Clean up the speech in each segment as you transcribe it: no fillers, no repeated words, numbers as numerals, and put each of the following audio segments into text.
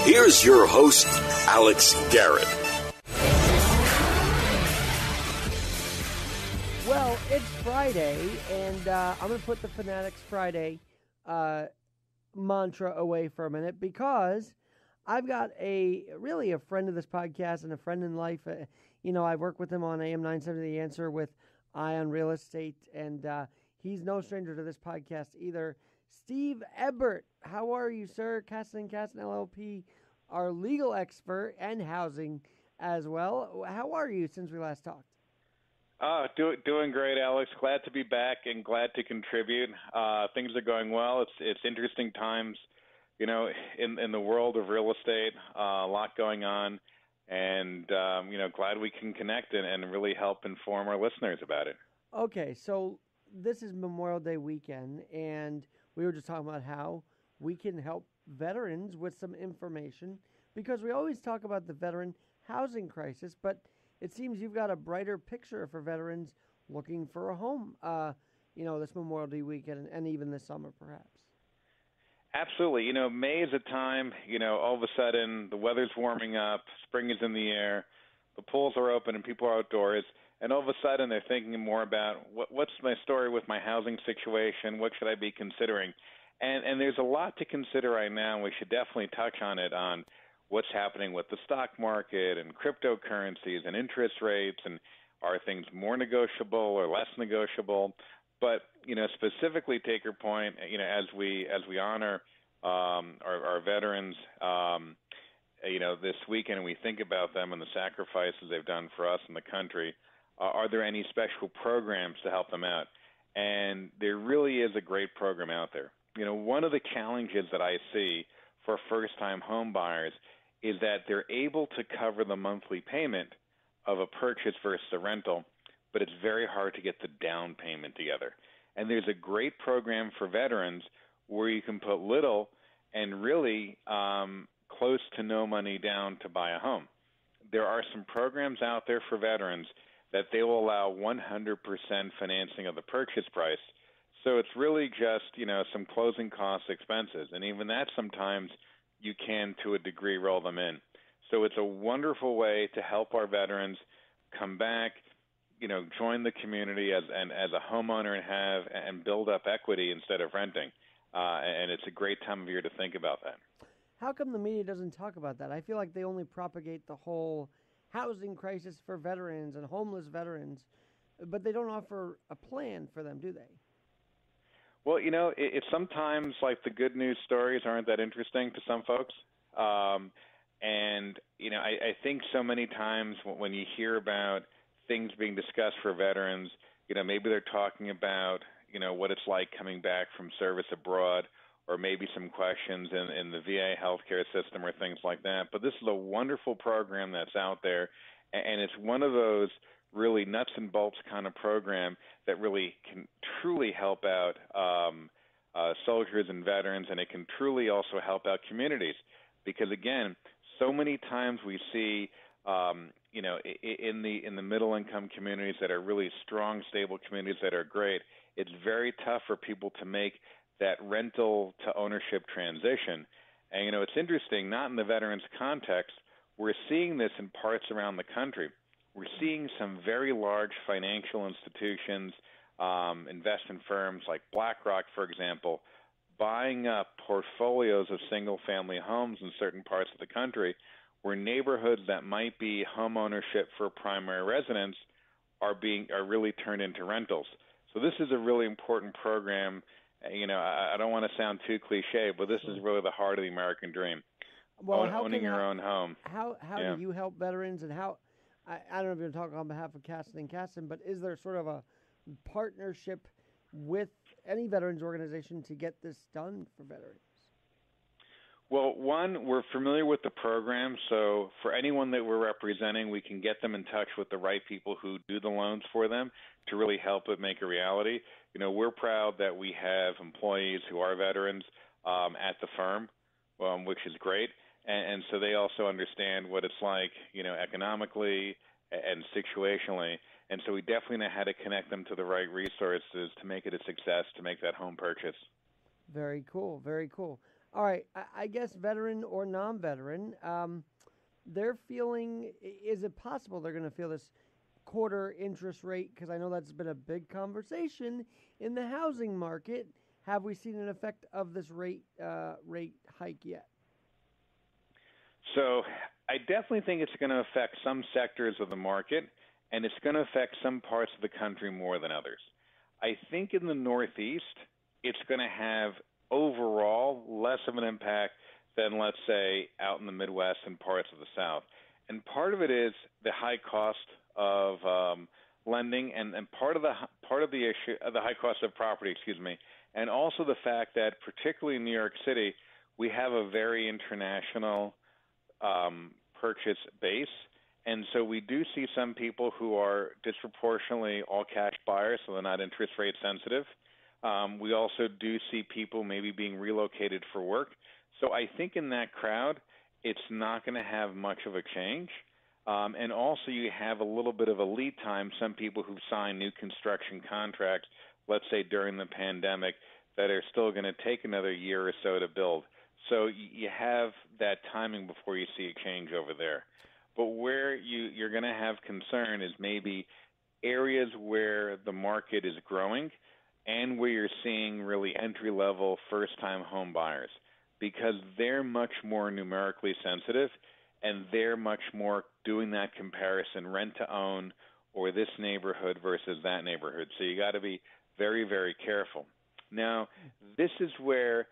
Here's your host, Alex Garrett. Well, it's Friday, and I'm going to put the Fanatics Friday mantra away for a minute because I've got a friend of this podcast and a friend in life. I've worked with him on AM 970 The Answer with Eye on Real Estate, and he's no stranger to this podcast either. Steve Ebert, how are you, sir? Cassin LLP, our legal expert and housing as well. How are you since we last talked? Doing great, Alex. Glad to be back and glad to contribute. Things are going well. It's interesting times, in the world of real estate. A lot going on, and glad we can connect and really help inform our listeners about it. Okay, so this is Memorial Day weekend, and we were just talking about how we can help veterans with some information because we always talk about the veteran housing crisis, but it seems you've got a brighter picture for veterans looking for a home, this Memorial Day weekend and even this summer, perhaps. Absolutely. May is a time, all of a sudden the weather's warming up, spring is in the air, the pools are open and people are outdoors, and all of a sudden they're thinking more about what's my story with my housing situation, what should I be considering? And there's a lot to consider right now, and we should definitely touch on it, on what's happening with the stock market and cryptocurrencies and interest rates, and are things more negotiable or less negotiable? But specifically, take your point. As we honor our veterans, this weekend, and we think about them and the sacrifices they've done for us and the country. Are there any special programs to help them out? And there really is a great program out there. One of the challenges that I see for first-time home buyers is that they're able to cover the monthly payment of a purchase versus a rental, but it's very hard to get the down payment together. And there's a great program for veterans where you can put little and really close to no money down to buy a home. There are some programs out there for veterans that they will allow 100% financing of the purchase price. So it's really just, some closing cost expenses. And even that sometimes you can, to a degree, roll them in. So it's a wonderful way to help our veterans come back, join the community as a homeowner and build up equity instead of renting. And it's a great time of year to think about that. How come the media doesn't talk about that? I feel like they only propagate the whole housing crisis for veterans and homeless veterans, but they don't offer a plan for them, do they? Well, it's sometimes like the good news stories aren't that interesting to some folks. And I think so many times when you hear about things being discussed for veterans, maybe they're talking about, what it's like coming back from service abroad, or maybe some questions in the VA healthcare system or things like that. But this is a wonderful program that's out there, and it's one of those really nuts and bolts kind of program that really can truly help out soldiers and veterans, and it can truly also help out communities. Because again, so many times we see, in the middle income communities that are really strong, stable communities that are great, it's very tough for people to make that rental to ownership transition. And it's interesting, not in the veterans context, we're seeing this in parts around the country. We're seeing some very large financial institutions, investment firms like BlackRock, for example, buying up portfolios of single-family homes in certain parts of the country where neighborhoods that might be home ownership for primary residence are really turned into rentals. So this is a really important program. I don't want to sound too cliche, but this is really the heart of the American dream. Well, owning your own home. How do you help veterans, and how? I don't know if you're talking on behalf of Cassin, but is there sort of a partnership with any veterans organization to get this done for veterans? Well, one, we're familiar with the program, so for anyone that we're representing, we can get them in touch with the right people who do the loans for them to really help it make a reality. We're proud that we have employees who are veterans at the firm, which is great. And so they also understand what it's like, economically and situationally. And so we definitely know how to connect them to the right resources to make it a success, to make that home purchase. Very cool. Very cool. All right, I guess veteran or non-veteran, they're feeling. Is it possible they're going to feel this quarter interest rate? Because I know that's been a big conversation in the housing market. Have we seen an effect of this rate hike yet? So I definitely think it's going to affect some sectors of the market, and it's going to affect some parts of the country more than others. I think in the Northeast, it's going to have overall less of an impact than, let's say, out in the Midwest and parts of the South. And part of it is the high cost of lending, and part of the issue, the high cost of property, and also the fact that particularly in New York City, we have a very international purchase base. And so we do see some people who are disproportionately all cash buyers, so they're not interest rate sensitive. We also do see people maybe being relocated for work. So I think in that crowd, it's not going to have much of a change. And also you have a little bit of a lead time. Some people who sign new construction contracts, let's say during the pandemic, that are still going to take another year or so to build. So you have that timing before you see a change over there. But where you're going to have concern is maybe areas where the market is growing and where you're seeing really entry-level first-time home buyers, because they're much more numerically sensitive and they're much more doing that comparison, rent-to-own or this neighborhood versus that neighborhood. So you got to be very, very careful. Now, this is where,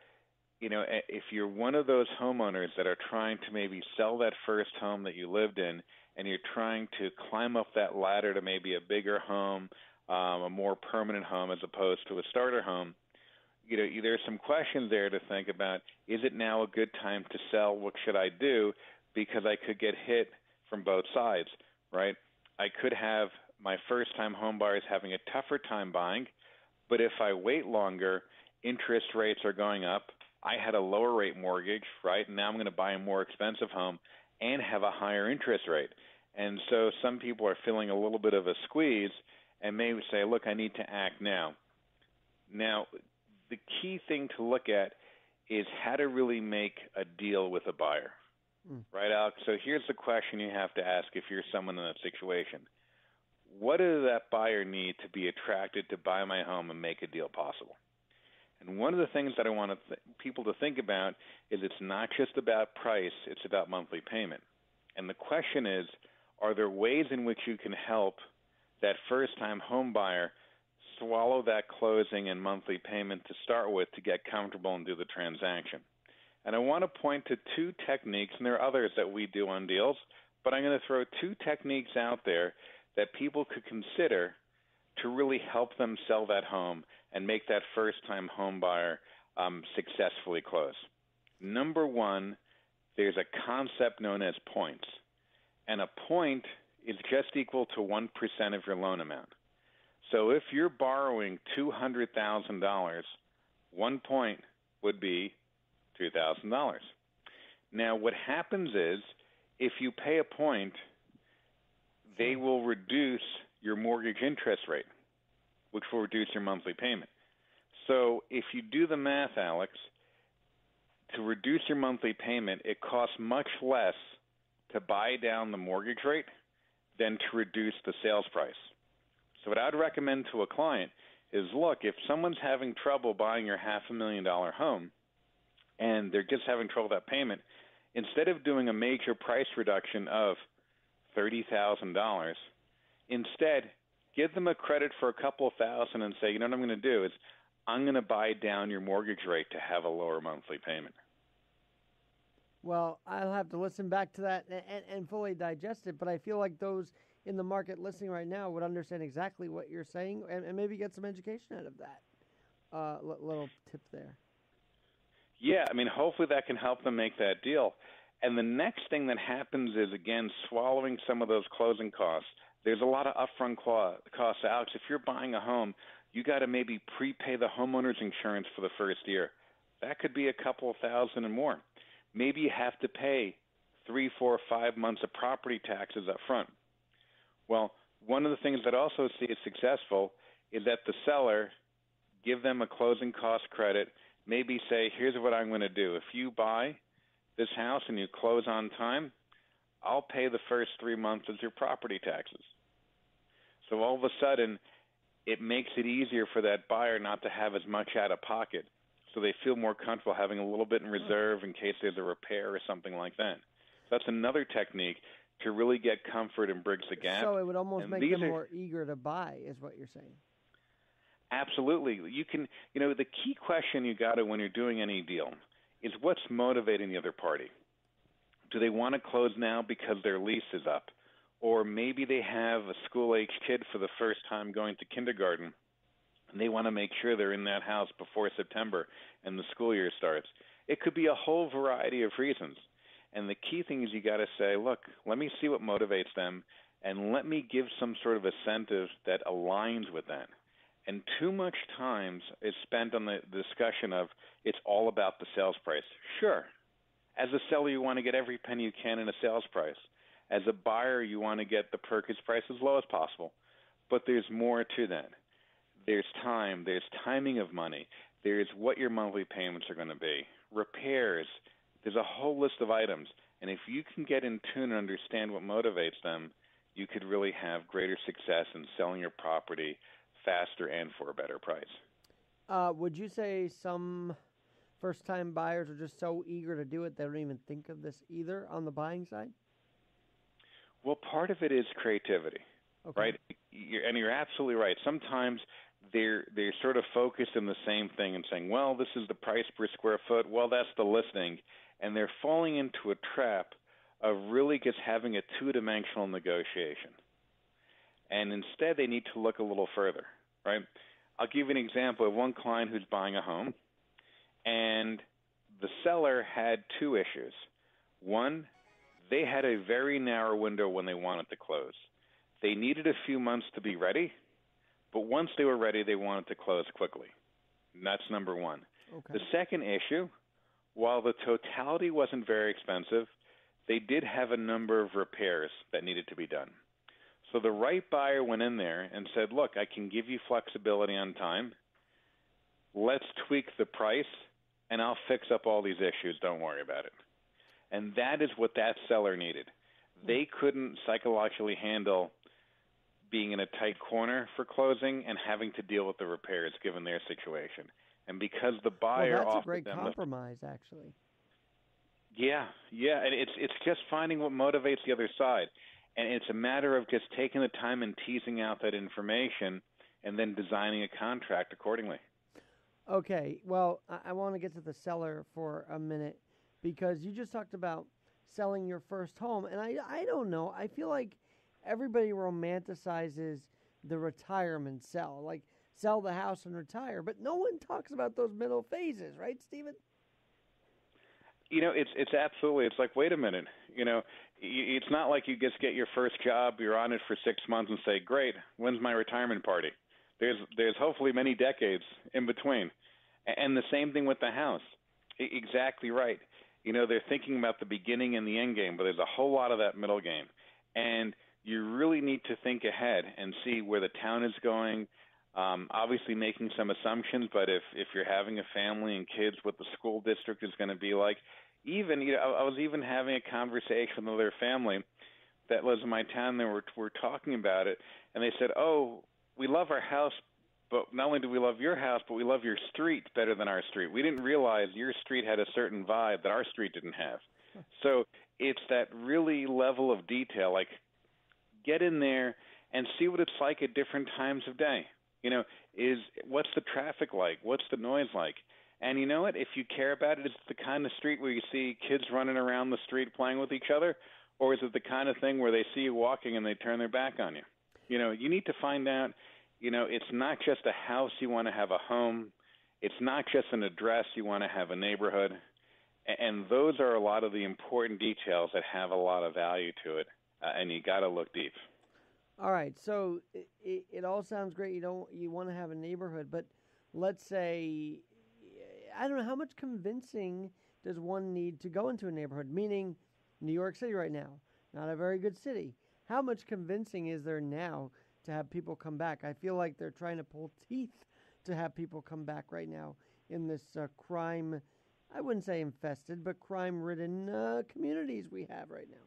if you're one of those homeowners that are trying to maybe sell that first home that you lived in and you're trying to climb up that ladder to maybe a bigger home, a more permanent home as opposed to a starter home, there's some questions there to think about. Is it now a good time to sell? What should I do? Because I could get hit from both sides, right? I could have my first-time home buyers having a tougher time buying, but if I wait longer, interest rates are going up. I had a lower rate mortgage, right? Now I'm going to buy a more expensive home and have a higher interest rate. And so some people are feeling a little bit of a squeeze and maybe say, look, I need to act now. Now, the key thing to look at is how to really make a deal with a buyer. Right, Alex? So here's the question you have to ask if you're someone in that situation. What does that buyer need to be attracted to buy my home and make a deal possible? And one of the things that I want people to think about is it's not just about price, it's about monthly payment. And the question is, are there ways in which you can help that first-time home buyer swallow that closing and monthly payment to start with to get comfortable and do the transaction? And I want to point to two techniques, and there are others that we do on deals, but I'm going to throw two techniques out there that people could consider to really help them sell that home and make that first-time home buyer successfully close. Number one, there's a concept known as points. And a point is just equal to 1% of your loan amount. So if you're borrowing $200,000, 1 point would be $2,000. Now, what happens is if you pay a point, they will reduce your mortgage interest rate, which will reduce your monthly payment. So if you do the math, Alex, to reduce your monthly payment, it costs much less to buy down the mortgage rate than to reduce the sales price. So what I'd recommend to a client is, look, if someone's having trouble buying your $500,000 home and they're just having trouble with that payment, instead of doing a major price reduction of $30,000, instead give them a credit for a couple of thousand and say, you know what I'm going to do is I'm going to buy down your mortgage rate to have a lower monthly payment. Well, I'll have to listen back to that and fully digest it, but I feel like those in the market listening right now would understand exactly what you're saying and maybe get some education out of that little tip there. Yeah, I mean, hopefully that can help them make that deal. And the next thing that happens is, again, swallowing some of those closing costs. There's a lot of upfront costs. Alex, if you're buying a home, you got to maybe prepay the homeowner's insurance for the first year. That could be a couple of thousand and more. Maybe you have to pay 3, 4, 5 months of property taxes up front. Well, one of the things that also see is successful is that the seller give them a closing cost credit, maybe say, here's what I'm going to do. If you buy this house and you close on time, I'll pay the first 3 months as your property taxes. So all of a sudden, it makes it easier for that buyer not to have as much out of pocket. So they feel more comfortable having a little bit in reserve in case there's a repair or something like that. So that's another technique to really get comfort and bridge the gap. So it would almost make them more eager to buy, is what you're saying. Absolutely. You can, the key question you got to when you're doing any deal is what's motivating the other party. Do they want to close now because their lease is up? Or maybe they have a school-age kid for the first time going to kindergarten, and they want to make sure they're in that house before September and the school year starts. It could be a whole variety of reasons. And the key thing is you got to say, look, let me see what motivates them, and let me give some sort of incentive that aligns with that. And too much time is spent on the discussion of it's all about the sales price. Sure. As a seller, you want to get every penny you can in a sales price. As a buyer, you want to get the purchase price as low as possible. But there's more to that. There's time. There's timing of money. There's what your monthly payments are going to be. Repairs. There's a whole list of items. And if you can get in tune and understand what motivates them, you could really have greater success in selling your property faster and for a better price. Would you say some first-time buyers are just so eager to do it they don't even think of this either on the buying side? Well, part of it is creativity, right? And you're absolutely right. Sometimes they're sort of focused in the same thing and saying, well, this is the price per square foot. Well, that's the listing. And they're falling into a trap of really just having a two-dimensional negotiation. And instead, they need to look a little further, right? I'll give you an example of one client who's buying a home, and the seller had two issues. One, they had a very narrow window when they wanted to close. They needed a few months to be ready, but once they were ready, they wanted to close quickly. And that's number one. Okay. The second issue, while the totality wasn't very expensive, they did have a number of repairs that needed to be done. So the right buyer went in there and said, look, I can give you flexibility on time. Let's tweak the price, and I'll fix up all these issues. Don't worry about it. And that is what that seller needed. They couldn't psychologically handle being in a tight corner for closing and having to deal with the repairs given their situation. And because the buyer that's offered a great them compromise, actually. Yeah, and it's just finding what motivates the other side. And it's a matter of just taking the time and teasing out that information and then designing a contract accordingly. Okay, well, I want to get to the seller for a minute because you just talked about selling your first home. And I don't know. I feel like everybody romanticizes the retirement sell, like sell the house and retire. But no one talks about those middle phases, right, Stephen? It's absolutely. It's like, wait a minute. It's not like you just get your first job, you're on it for 6 months and say, great, when's my retirement party? There's hopefully many decades in between. And the same thing with the house. Exactly right. They're thinking about the beginning and the end game, but there's a whole lot of that middle game. And you really need to think ahead and see where the town is going, obviously making some assumptions, but if you're having a family and kids, what the school district is going to be like. Even, I was even having a conversation with another family that lives in my town, and we're talking about it, and they said, oh, we love our house, but not only do we love your house, but we love your street better than our street. We didn't realize your street had a certain vibe that our street didn't have. So it's that really level of detail, like get in there and see what it's like at different times of day. What's the traffic like? What's the noise like? And you know what? If you care about it, is it the kind of street where you see kids running around the street playing with each other? Or is it the kind of thing where they see you walking and they turn their back on you? You need to find out, it's not just a house you want to have a home. It's not just an address you want to have a neighborhood. And those are a lot of the important details that have a lot of value to it. And you got to look deep. All right, so it all sounds great. You want to have a neighborhood, but let's say, I don't know, how much convincing does one need to go into a neighborhood? Meaning, New York City right now, not a very good city. How much convincing is there now to have people come back? I feel like they're trying to pull teeth to have people come back right now in this crime, I wouldn't say infested, but crime-ridden communities we have right now.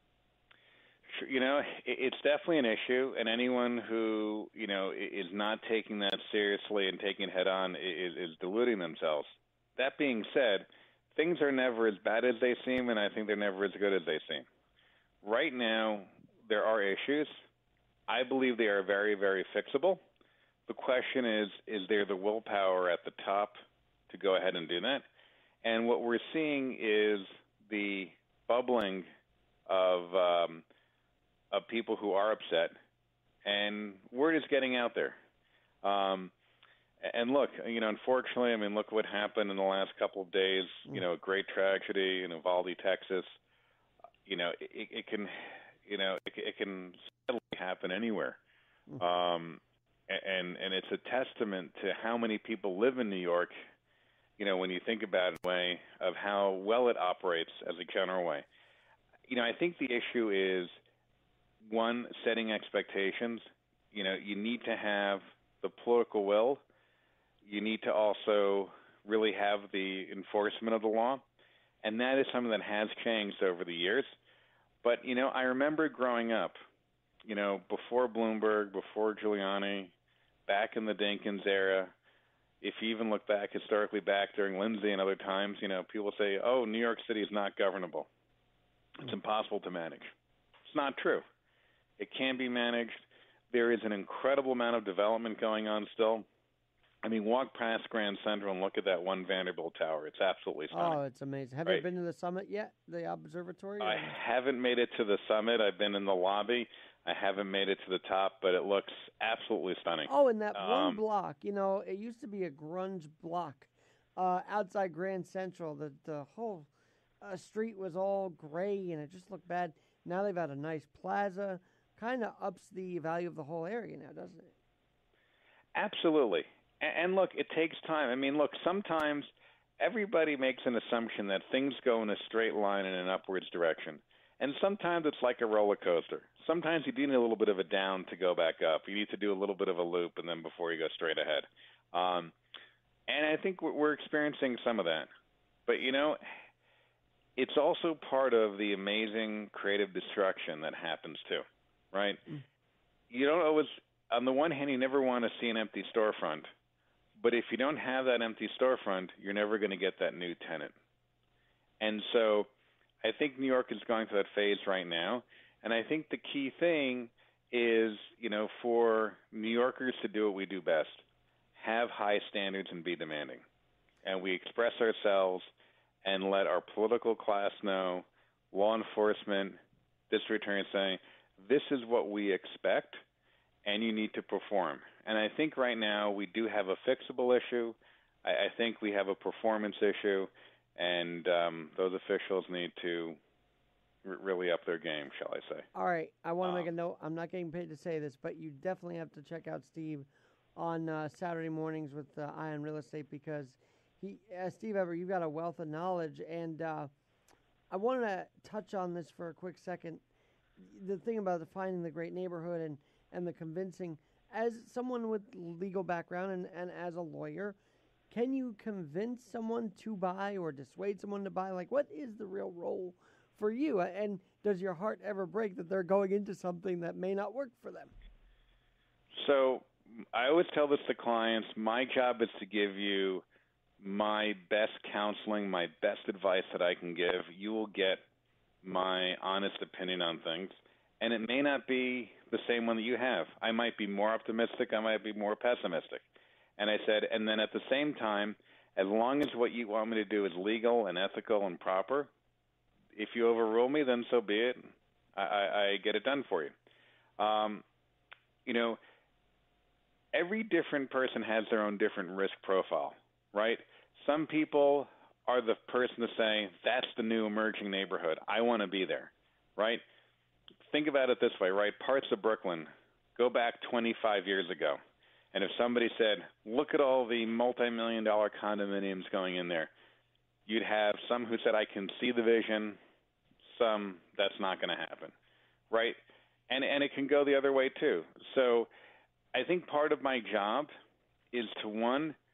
It's definitely an issue, and anyone who, is not taking that seriously and taking it head on is deluding themselves. That being said, things are never as bad as they seem, and I think they're never as good as they seem. Right now, there are issues. I believe they are very, very fixable. The question is there the willpower at the top to go ahead and do that? And what we're seeing is the bubbling of people who are upset, and word is getting out there. And look, unfortunately, look what happened in the last couple of days. A great tragedy in Uvalde, Texas. It can sadly happen anywhere. And it's a testament to how many people live in New York. When you think about it, in a way of how well it operates as a general way. I think the issue is, one, setting expectations. You need to have the political will. You need to also really have the enforcement of the law. And that is something that has changed over the years. But, I remember growing up, before Bloomberg, before Giuliani, back in the Dinkins era. If you even look back historically back during Lindsay and other times, people say, oh, New York City is not governable. It's impossible to manage. It's not true. It can be managed. There is an incredible amount of development going on still. Walk past Grand Central and look at that one Vanderbilt Tower. It's absolutely stunning. Oh, it's amazing. Have you been to the summit yet, the observatory? I haven't made it to the summit. I've been in the lobby. I haven't made it to the top, but it looks absolutely stunning. Oh, and that one block, it used to be a grunge block outside Grand Central. The whole street was all gray, and it just looked bad. Now they've had a nice plaza. Kind of ups the value of the whole area now, doesn't it? Absolutely. And look, it takes time. Look, sometimes everybody makes an assumption that things go in a straight line in an upwards direction. And sometimes it's like a roller coaster. Sometimes you do need a little bit of a down to go back up. You need to do a little bit of a loop and then before you go straight ahead. And I think we're experiencing some of that. But, it's also part of the amazing creative destruction that happens too, right? You don't always, on the one hand, you never want to see an empty storefront. But if you don't have that empty storefront, you're never going to get that new tenant. And so I think New York is going through that phase right now. And I think the key thing is, for New Yorkers to do what we do best, have high standards and be demanding. And we express ourselves and let our political class know, law enforcement, district attorney saying, this is what we expect, and you need to perform. And I think right now we do have a fixable issue. I think we have a performance issue, and those officials need to really up their game, shall I say. All right. I want to make a note. I'm not getting paid to say this, but you definitely have to check out Steve on Saturday mornings with Eye on Real Estate because Steve Ebert, you've got a wealth of knowledge, and I wanted to touch on this for a quick second. The thing about finding the great neighborhood and the convincing, as someone with legal background and as a lawyer, can you convince someone to buy or dissuade someone to buy? Like, what is the real role for you? And does your heart ever break that they're going into something that may not work for them? So I always tell this to clients. My job is to give you my best counseling, my best advice that I can give. You will get my honest opinion on things, and it may not be the same one that you have. I might be more optimistic. I might be more pessimistic. And I said, and then at the same time, as long as what you want me to do is legal and ethical and proper, if you overrule me, then so be it. I get it done for you. Every different person has their own different risk profile, right? Some people are the person to say, that's the new emerging neighborhood. I want to be there, right? Think about it this way, right? Parts of Brooklyn, go back 25 years ago. And if somebody said, look at all the multi-million-dollar condominiums going in there, you'd have some who said, I can see the vision, some, that's not going to happen, right? And it can go the other way too. So I think part of my job is to, one,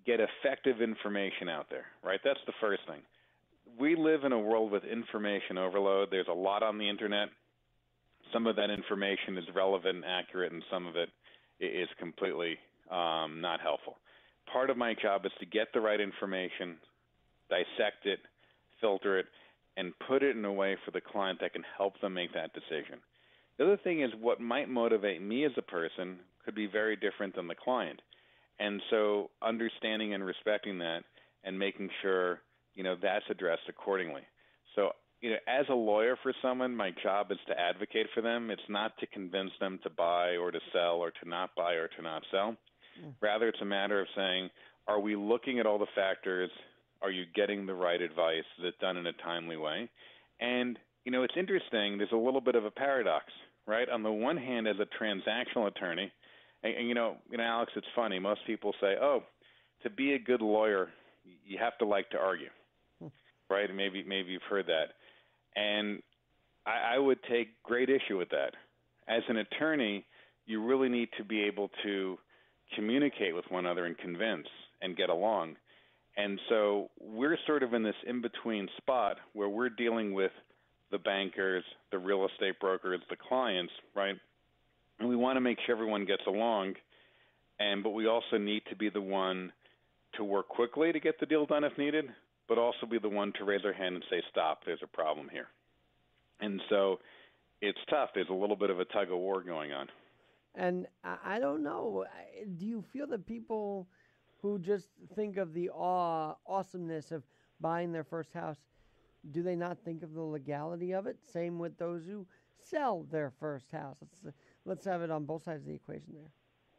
get effective information out there, right? That's the first thing. We live in a world with information overload. There's a lot on the internet. Some of that information is relevant and accurate, and some of it is completely not helpful. Part of my job is to get the right information, dissect it, filter it, and put it in a way for the client that can help them make that decision. The other thing is what might motivate me as a person could be very different than the client. And so understanding and respecting that and making sure, that's addressed accordingly. So, as a lawyer for someone, my job is to advocate for them. It's not to convince them to buy or to sell or to not buy or to not sell. Rather, it's a matter of saying, are we looking at all the factors? Are you getting the right advice? Is it done in a timely way? And, it's interesting. There's a little bit of a paradox, right? On the one hand, as a transactional attorney, and Alex, it's funny. Most people say, oh, to be a good lawyer, you have to like to argue, right? And maybe you've heard that. And I would take great issue with that. As an attorney, you really need to be able to communicate with one another and convince and get along. And so we're sort of in this in-between spot where we're dealing with the bankers, the real estate brokers, the clients, right? And we want to make sure everyone gets along, but we also need to be the one to work quickly to get the deal done if needed, but also be the one to raise our hand and say, stop, there's a problem here. And so it's tough. There's a little bit of a tug of war going on. And I don't know, do you feel that people who just think of the awesomeness of buying their first house, do they not think of the legality of it? Same with those who sell their first house. Let's have it on both sides of the equation there.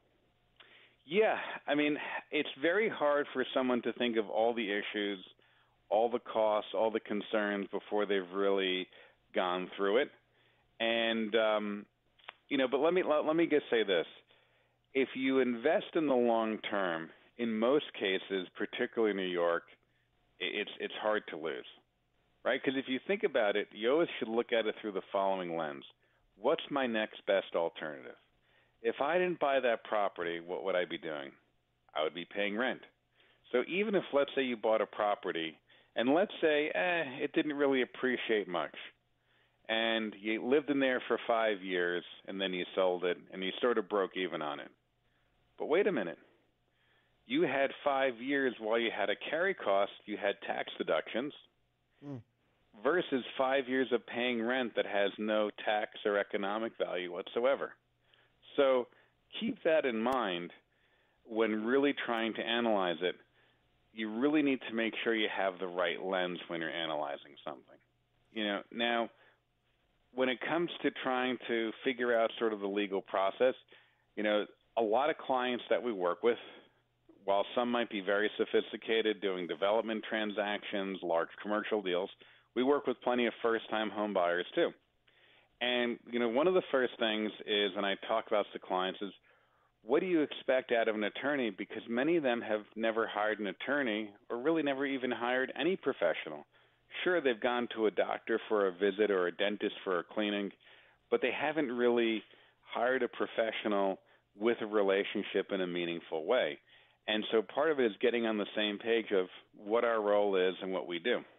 Yeah, I mean, it's very hard for someone to think of all the issues, all the costs, all the concerns before they've really gone through it. And, but let me just say this. If you invest in the long term, in most cases, particularly in New York, it's hard to lose, right? Because if you think about it, you always should look at it through the following lens. What's my next best alternative? If I didn't buy that property, what would I be doing? I would be paying rent. So even if, let's say, you bought a property, and let's say it didn't really appreciate much, and you lived in there for 5 years, and then you sold it, and you sort of broke even on it. But wait a minute. You had 5 years while you had a carry cost, you had tax deductions, versus 5 years of paying rent that has no tax or economic value whatsoever. So keep that in mind when really trying to analyze it. You really need to make sure you have the right lens when you're analyzing something. Now, when it comes to trying to figure out sort of the legal process, a lot of clients that we work with, while some might be very sophisticated doing development transactions, large commercial deals, we work with plenty of first-time home buyers too. And, one of the first things is, and I talk about to clients, is what do you expect out of an attorney? Because many of them have never hired an attorney or really never even hired any professional. Sure, they've gone to a doctor for a visit or a dentist for a cleaning, but they haven't really hired a professional with a relationship in a meaningful way. And so part of it is getting on the same page of what our role is and what we do.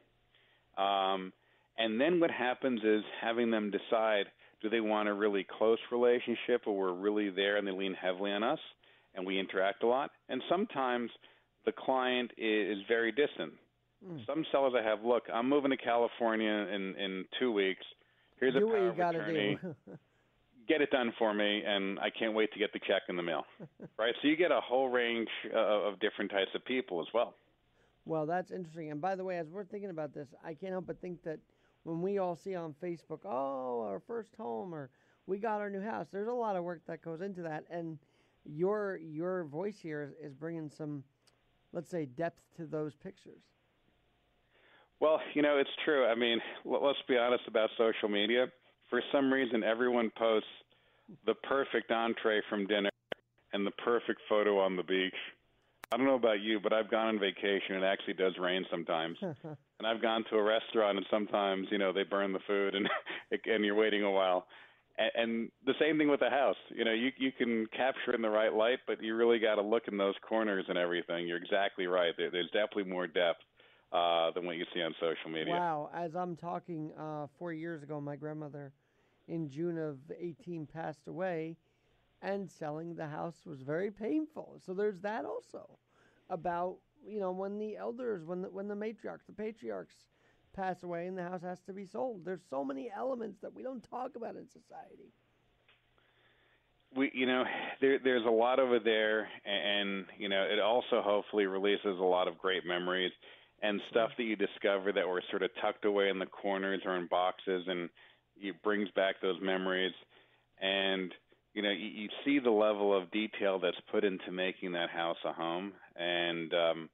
And then what happens is having them decide, do they want a really close relationship or we're really there and they lean heavily on us and we interact a lot? And sometimes the client is very distant. Some sellers I have, look, I'm moving to California in 2 weeks. Here's a power of attorney. Get it done for me, and I can't wait to get the check in the mail. Right? So you get a whole range of different types of people as well. Well, that's interesting. And by the way, as we're thinking about this, I can't help but think that when we all see on Facebook, oh, our first home, or we got our new house, there's a lot of work that goes into that. And your voice here is bringing some, let's say, depth to those pictures. Well, it's true. I mean, let's be honest about social media. For some reason, everyone posts the perfect entree from dinner and the perfect photo on the beach. I don't know about you, but I've gone on vacation. It actually does rain sometimes. And I've gone to a restaurant, and sometimes, they burn the food, and you're waiting a while. And the same thing with the house. You can capture in the right light, but you really got to look in those corners and everything. You're exactly right. There's definitely more depth than what you see on social media. Wow. As I'm talking, 4 years ago, my grandmother in June of 18 passed away, and selling the house was very painful. So there's that also about, when the elders, when the matriarchs, the patriarchs pass away and the house has to be sold. There's so many elements that we don't talk about in society. There's a lot over there, and it also hopefully releases a lot of great memories and stuff that you discover that were sort of tucked away in the corners or in boxes, and it brings back those memories. And you see the level of detail that's put into making that house a home, and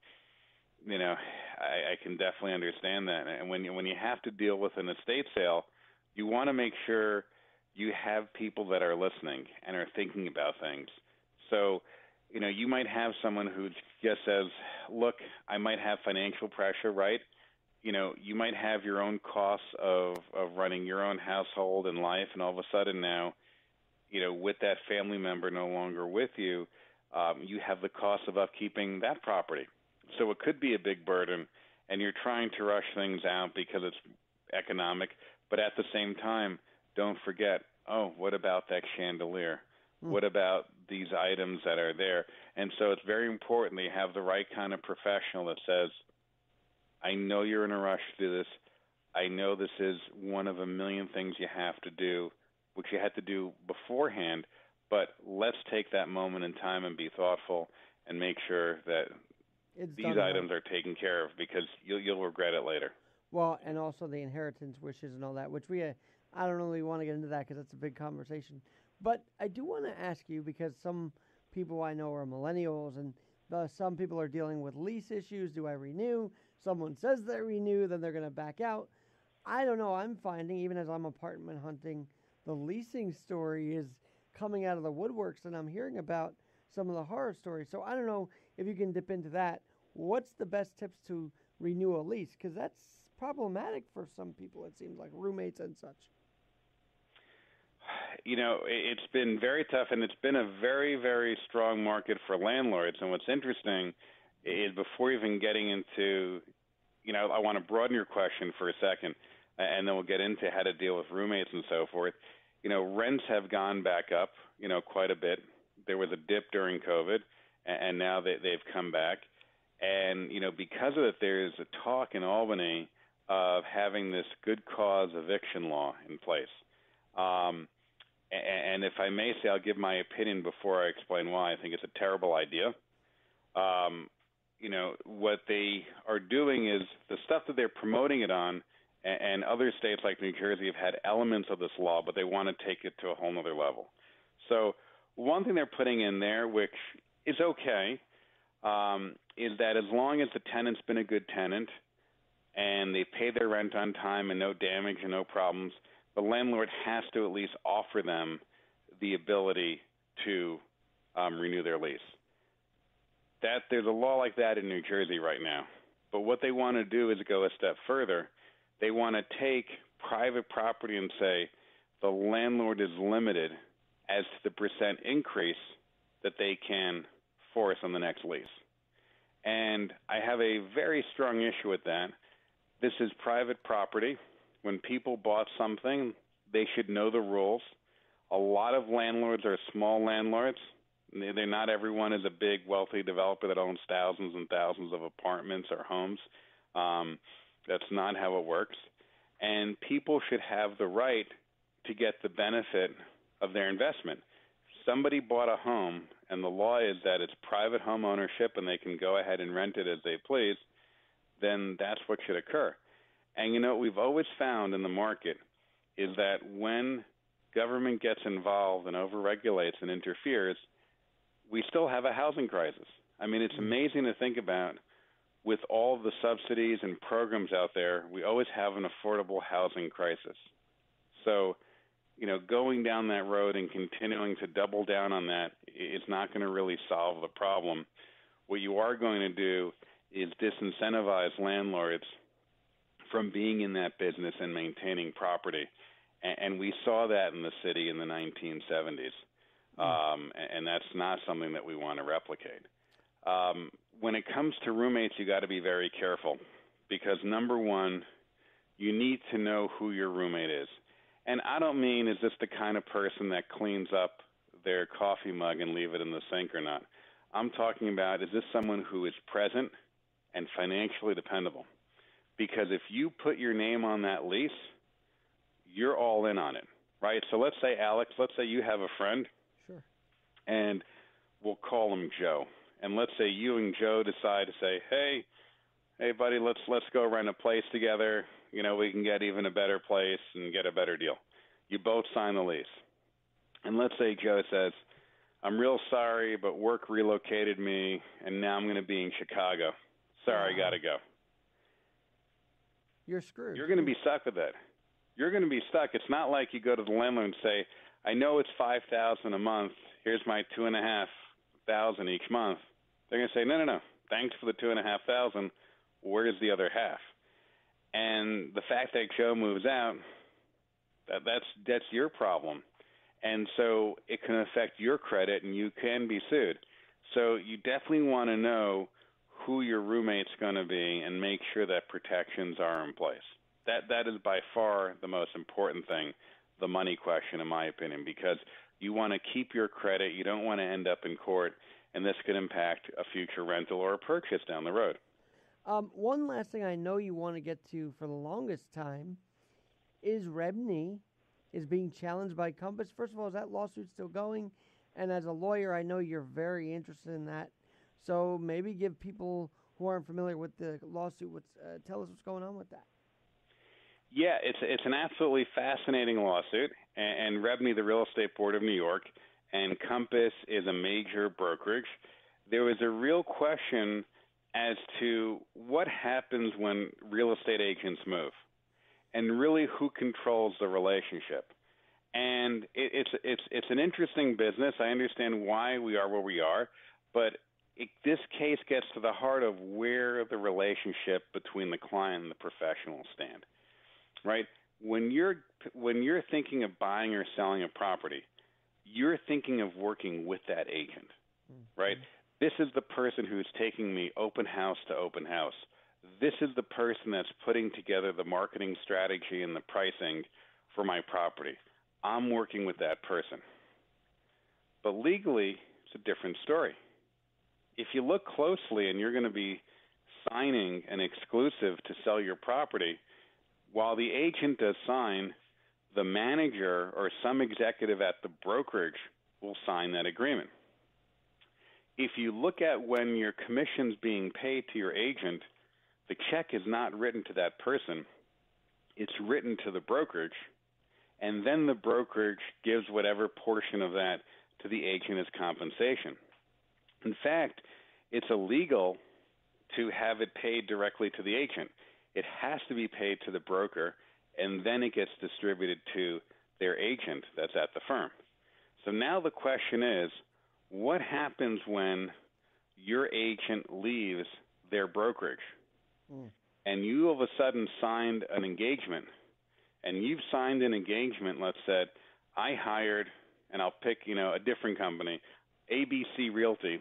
I can definitely understand that. And when you have to deal with an estate sale, you want to make sure you have people that are listening and are thinking about things. So, you might have someone who just says, look, I might have financial pressure, right? You might have your own costs of running your own household and life, and all of a sudden now, with that family member no longer with you, you have the cost of upkeeping that property. So it could be a big burden, and you're trying to rush things out because it's economic, but at the same time, don't forget, what about that chandelier? What about these items that are there? And so it's very important that you have the right kind of professional that says, I know you're in a rush to do this. I know this is one of a million things you have to do, which you had to do beforehand, but let's take that moment in time and be thoughtful and make sure that these items are taken care of, because you'll regret it later. Well, and also the inheritance wishes and all that, which I don't really want to get into that because it's a big conversation. But I do want to ask you, because some people I know are millennials, and some people are dealing with lease issues. Do I renew? Someone says they renew, then they're going to back out. I don't know. I'm finding, even as I'm apartment hunting, the leasing story is coming out of the woodworks, and I'm hearing about some of the horror stories. So I don't know if you can dip into that. What's the best tips to renew a lease? Because that's problematic for some people, it seems like, roommates and such. It's been very tough, and it's been a very, very strong market for landlords. And what's interesting is, before even getting into, I want to broaden your question for a second, and then we'll get into how to deal with roommates and so forth. Rents have gone back up, quite a bit. There was a dip during COVID, and now they've come back. And, because of it, there's a talk in Albany of having this good cause eviction law in place. And if I may say, I'll give my opinion before I explain why. I think it's a terrible idea. What they are doing is the stuff that they're promoting it on, and other states like New Jersey have had elements of this law, but they want to take it to a whole other level. So one thing they're putting in there, which is okay, is that as long as the tenant's been a good tenant and they pay their rent on time and no damage and no problems, the landlord has to at least offer them the ability to renew their lease. There's a law like that in New Jersey right now. But what they want to do is go a step further. They want to take private property and say the landlord is limited as to the percent increase that they can force on the next lease. And I have a very strong issue with that. This is private property. When people bought something, they should know the rules. A lot of landlords are small landlords. They're not everyone is a big, wealthy developer that owns thousands and thousands of apartments or homes. That's not how it works. And people should have the right to get the benefit of their investment. Somebody bought a home, and the law is that it's private home ownership and they can go ahead and rent it as they please, then that's what should occur. And what we've always found in the market is that when government gets involved and overregulates and interferes, we still have a housing crisis. I mean, it's amazing to think about. With all the subsidies and programs out there, we always have an affordable housing crisis. So, going down that road and continuing to double down on that is not going to really solve the problem. What you are going to do is disincentivize landlords from being in that business and maintaining property. And we saw that in the city in the 1970s. And that's not something that we want to replicate. When it comes to roommates, you got to be very careful because, number one, you need to know who your roommate is. And I don't mean is this the kind of person that cleans up their coffee mug and leave it in the sink or not. I'm talking about is this someone who is present and financially dependable? Because if you put your name on that lease, you're all in on it, right? So let's say, Alex, let's say you have a friend. Sure. And we'll call him Joe. And let's say you and Joe decide to say, hey, buddy, let's go rent a place together. You know, we can get even a better place and get a better deal. You both sign the lease. And let's say Joe says, I'm real sorry, but work relocated me, and now I'm going to be in Chicago. Sorry, I got to go. You're screwed. You're going to be stuck with that. You're going to be stuck. It's not like you go to the landlord and say, I know it's $5,000 a month. Here's my $2,500 each month. They're going to say, no. Thanks for the $2,500. Where's the other half? And the fact that Joe moves out, that's your problem. And so it can affect your credit, and you can be sued. So you definitely want to know who your roommate's going to be and make sure that protections are in place. That is by far the most important thing, the money question, in my opinion, because you want to keep your credit. You don't want to end up in court, and this could impact a future rental or a purchase down the road. One last thing I know you want to get to for the longest time is Rebney is being challenged by Compass. First of all, is that lawsuit still going? And as a lawyer, I know you're very interested in that. So maybe give people who aren't familiar with the lawsuit, tell us what's going on with that. Yeah, it's an absolutely fascinating lawsuit. And Rebney, the Real Estate Board of New York, and Compass is a major brokerage. There was a real question as to what happens when real estate agents move, and really who controls the relationship. And it's an interesting business. I understand why we are where we are, but this case gets to the heart of where the relationship between the client and the professional stand. Right? When you're thinking of buying or selling a property, you're thinking of working with that agent, right? This is the person who's taking me open house to open house. This is the person that's putting together the marketing strategy and the pricing for my property. I'm working with that person. But legally, it's a different story. If you look closely and you're going to be signing an exclusive to sell your property, while the agent does sign, the manager or some executive at the brokerage will sign that agreement. If you look at when your commission's being paid to your agent, the check is not written to that person. It's written to the brokerage, and then the brokerage gives whatever portion of that to the agent as compensation. In fact, it's illegal to have it paid directly to the agent. It has to be paid to the broker, and then it gets distributed to their agent that's at the firm. So now the question is, what happens when your agent leaves their brokerage? And you all of a sudden signed an engagement, and you've signed an engagement, let's say, I hired, and I'll pick, a different company, ABC Realty,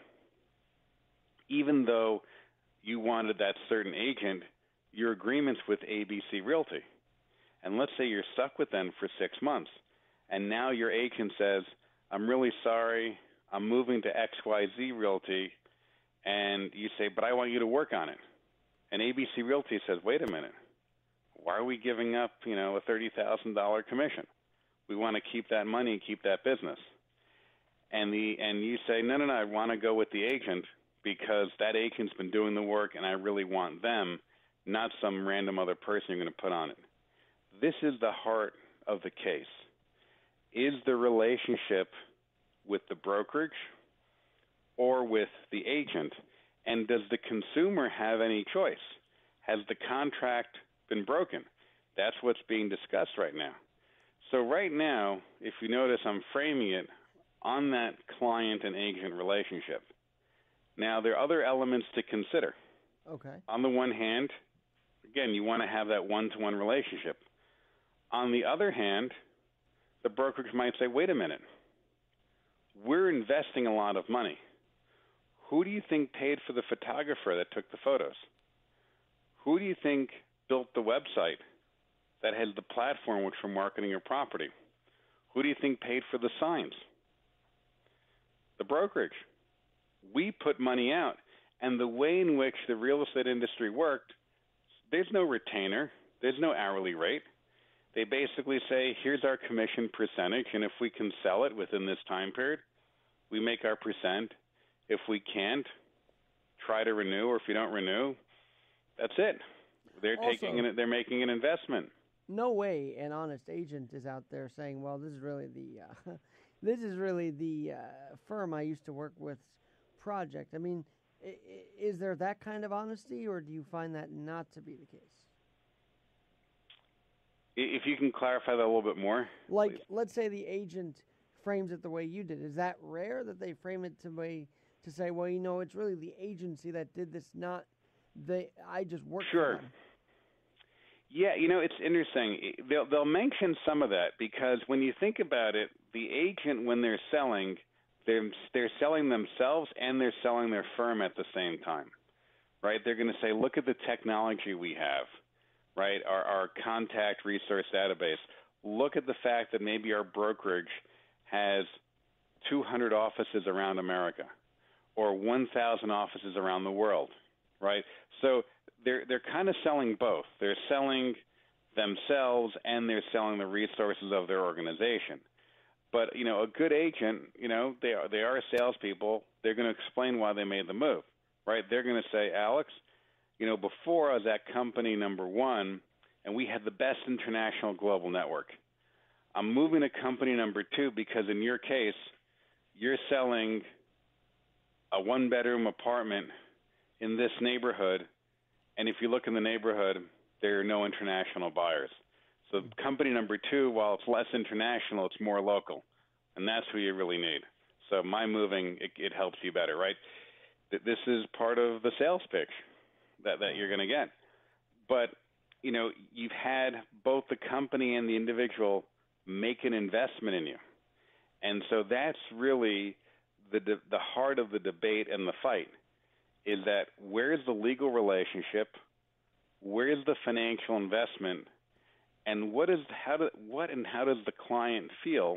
even though you wanted that certain agent, your agreement's with ABC Realty. And let's say you're stuck with them for 6 months, and now your agent says, I'm really sorry, I'm moving to XYZ Realty, and you say, but I want you to work on it. And ABC Realty says, wait a minute, why are we giving up, a $30,000 commission? We want to keep that money, keep that business. And you say, no, I want to go with the agent because that agent's been doing the work and I really want them, not some random other person you're going to put on it. This is the heart of the case. Is the relationship with the brokerage or with the agent? And does the consumer have any choice? Has the contract been broken? That's what's being discussed right now. So right now, if you notice, I'm framing it on that client and agent relationship. Now, there are other elements to consider. Okay. On the one hand, again, you want to have that one-to-one relationship. On the other hand, the brokerage might say, wait a minute, we're investing a lot of money. Who do you think paid for the photographer that took the photos? Who do you think built the website that has the platform which we're marketing your property? Who do you think paid for the signs? The brokerage. We put money out. And the way in which the real estate industry worked, there's no retainer. There's no hourly rate. They basically say, here's our commission percentage, and if we can sell it within this time period, we make our percent. If we can't, try to renew, or if you don't renew, that's it. They're they're making an investment. No way an honest agent is out there saying, well, this is really the firm I used to work with project. I mean, is there that kind of honesty, or do you find that not to be the case? If you can clarify that a little bit more. Like, please. Let's say the agent frames it the way you did. Is that rare that they frame it to say, well, you know, it's really the agency that did this, not I just worked for them? Yeah, you know, it's interesting. They'll mention some of that because when you think about it, the agent, when they're selling, they're selling themselves and they're selling their firm at the same time, right? They're going to say, look at the technology we have, right? Our contact resource database. Look at the fact that maybe our brokerage has 200 offices around America or 1,000 offices around the world, right? So they're kind of selling both. They're selling themselves and they're selling the resources of their organization. But, you know, a good agent, you know, they are salespeople. They're going to explain why they made the move, right? They're going to say, Alex, you know, before I was at company number one, and we had the best international global network. I'm moving to company number two because in your case, you're selling a one-bedroom apartment in this neighborhood, and if you look in the neighborhood, there are no international buyers. So company number two, while it's less international, it's more local, and that's who you really need. So my moving, it helps you better, right? This is part of the sales pitch that you're going to get. But, you know, you've had both the company and the individual make an investment in you. And so that's really the heart of the debate and the fight, is that where's the legal relationship, where's the financial investment, and how does the client feel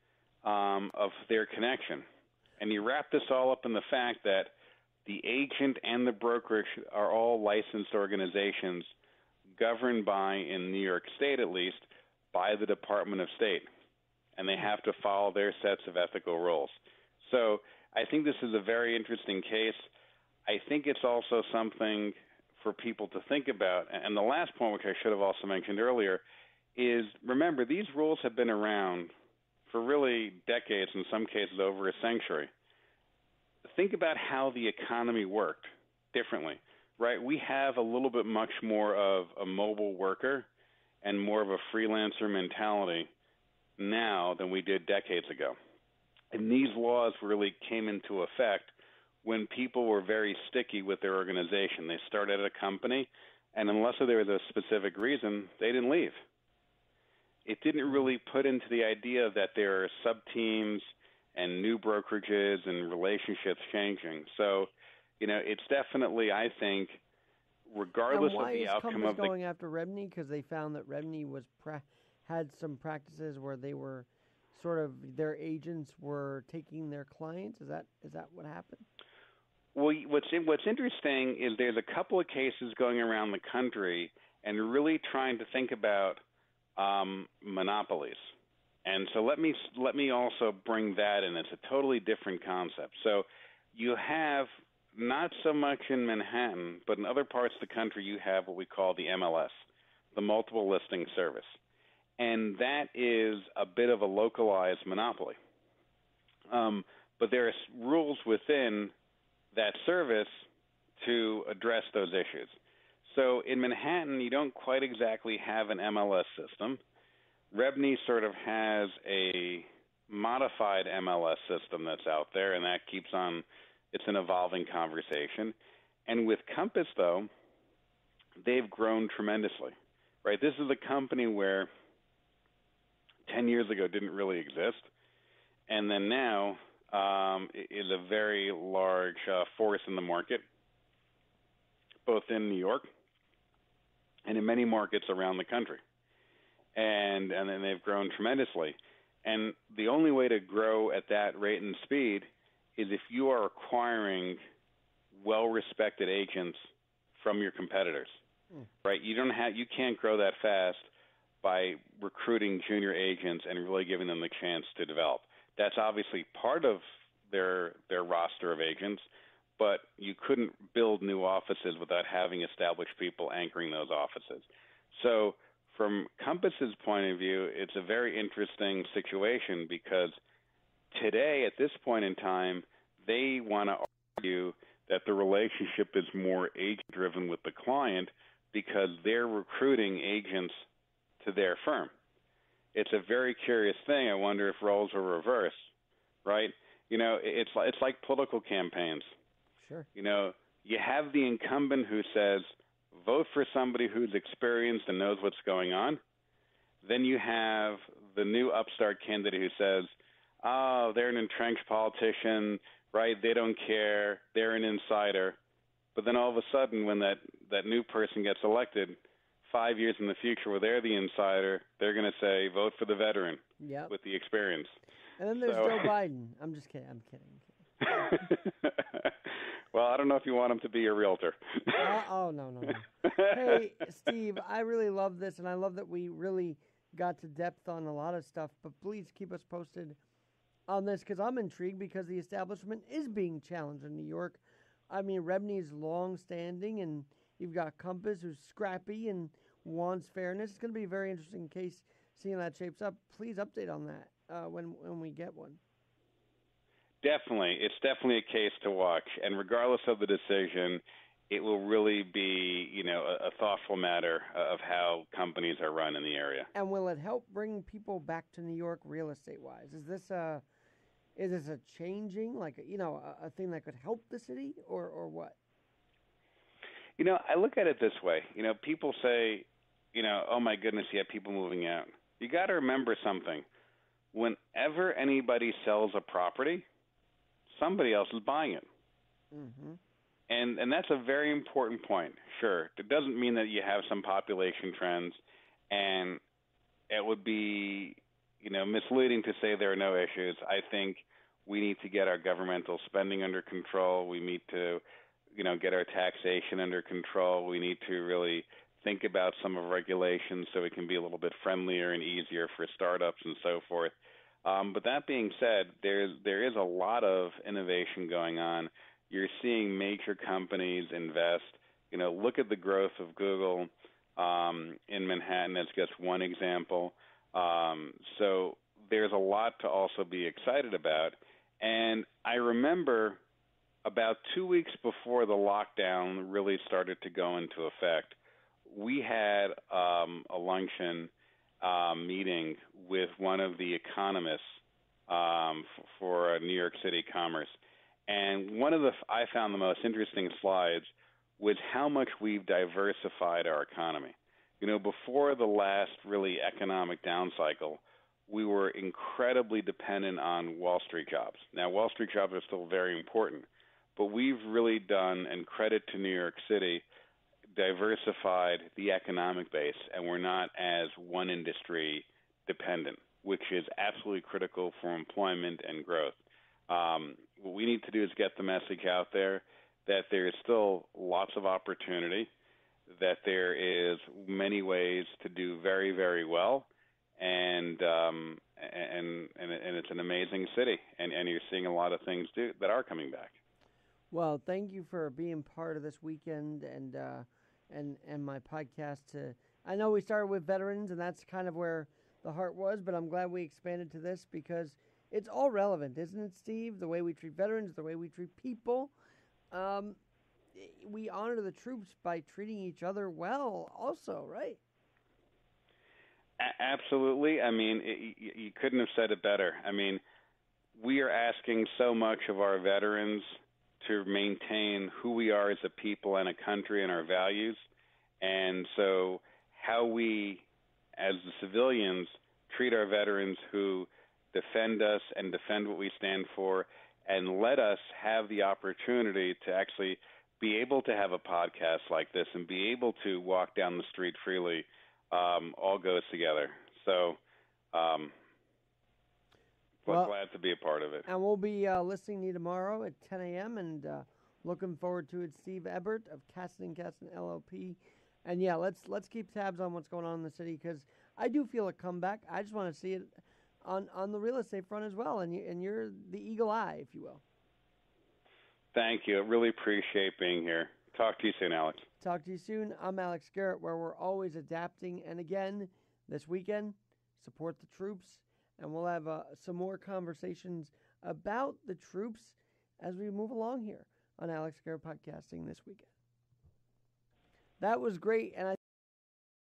of their connection? And you wrap this all up in the fact that the agent and the brokerage are all licensed organizations governed by, in New York State at least, by the Department of State. And they have to follow their sets of ethical rules. So I think this is a very interesting case. I think it's also something for people to think about. And the last point, which I should have also mentioned earlier, is remember, these rules have been around for really decades, in some cases over a century. Think about how the economy worked differently, right? We have a little bit much more of a mobile worker and more of a freelancer mentality now than we did decades ago. And these laws really came into effect when people were very sticky with their organization. They started at a company, and unless there was a specific reason, they didn't leave. It didn't really put into the idea that there are sub-teams and new brokerages and relationships changing. So, you know, it's definitely, I think, regardless of the outcome of the... Why is Compass going after Rebney? Because they found that Rebney had some practices where they were sort of, their agents were taking their clients. Is that what happened? Well, what's interesting is there's a couple of cases going around the country and really trying to think about monopolies. And so let me also bring that in. It's a totally different concept. So you have, not so much in Manhattan, but in other parts of the country, you have what we call the MLS, the multiple listing service. And that is a bit of a localized monopoly. But there are rules within that service to address those issues. So in Manhattan, you don't quite exactly have an MLS system. Rebney sort of has a modified MLS system that's out there, and that keeps on, it's an evolving conversation. And with Compass, though, they've grown tremendously, right? This is a company where 10 years ago didn't really exist, and then now is a very large force in the market, both in New York and in many markets around the country. And then they've grown tremendously. And the only way to grow at that rate and speed is if you are acquiring well-respected agents from your competitors, right? You can't grow that fast by recruiting junior agents and really giving them the chance to develop. That's obviously part of their roster of agents, but you couldn't build new offices without having established people anchoring those offices. So from Compass's point of view, it's a very interesting situation because today, at this point in time, they want to argue that the relationship is more agent-driven with the client because they're recruiting agents to their firm. It's a very curious thing. I wonder if roles are reversed, right? It's like political campaigns. Sure. You have the incumbent who says, vote for somebody who's experienced and knows what's going on. Then you have the new upstart candidate who says, oh, they're an entrenched politician, right? They don't care. They're an insider. But then all of a sudden, when that new person gets elected, 5 years in the future where they're the insider, they're going to say, vote for the veteran with the experience. And then there's Joe Biden. I'm just kidding. I'm kidding. Well, I don't know if you want him to be a realtor. No. Hey, Steve, I really love this, and I love that we really got to depth on a lot of stuff, but please keep us posted on this because I'm intrigued because the establishment is being challenged in New York. I mean, Rebney's long-standing, and you've got Compass, who's scrappy and wants fairness. It's going to be a very interesting case seeing that shapes up. Please update on that when we get one. Definitely. It's definitely a case to watch. And regardless of the decision, it will really be, a thoughtful matter of how companies are run in the area. And will it help bring people back to New York real estate-wise? Is this a changing, a thing that could help the city or what? I look at it this way. People say, oh, my goodness, you have people moving out. You got to remember something. Whenever anybody sells a property, somebody else is buying it. Mm-hmm. And that's a very important point. Sure, it doesn't mean that you have some population trends, and it would be, misleading to say there are no issues. I think we need to get our governmental spending under control. We need to, get our taxation under control. We need to really think about some of regulations so it can be a little bit friendlier and easier for startups and so forth. But that being said, there is a lot of innovation going on. You're seeing major companies invest. Look at the growth of Google in Manhattan as just one example. So there's a lot to also be excited about. And I remember about 2 weeks before the lockdown really started to go into effect, we had a luncheon meeting with one of the economists for New York City Commerce. And one of I found the most interesting slides was how much we've diversified our economy. Before the last really economic down cycle, we were incredibly dependent on Wall Street jobs. Now, Wall Street jobs are still very important, but we've really done, and credit to New York City, diversified the economic base, and we're not as one industry dependent, which is absolutely critical for employment and growth. What we need to do is get the message out there that there is still lots of opportunity, that there is many ways to do very, very well, and it's an amazing city, and you're seeing a lot of things that are coming back. Well, thank you for being part of this weekend and my podcast. I know we started with veterans, and that's kind of where the heart was, but I'm glad we expanded to this because it's all relevant, isn't it, Steve? The way we treat veterans, the way we treat people. We honor the troops by treating each other well also, right? Absolutely. I mean, you couldn't have said it better. I mean, we are asking so much of our veterans to maintain who we are as a people and a country and our values. And so how we, as the civilians, treat our veterans who defend us and defend what we stand for, and let us have the opportunity to actually be able to have a podcast like this and be able to walk down the street freely, all goes together. So glad to be a part of it. And we'll be listening to you tomorrow at 10 a.m. and looking forward to it. Steve Ebert of Cassin LLP. And yeah, let's keep tabs on what's going on in the city, because I do feel a comeback. I just want to see it on the real estate front as well, and you're the eagle eye, if you will. Thank you. I really appreciate being here. Talk to you soon, Alex. Talk to you soon. I'm Alex Garrett, where we're always adapting. And again, this weekend, support the troops, and we'll have some more conversations about the troops as we move along here on Alex Garrett Podcasting this weekend. That was great, and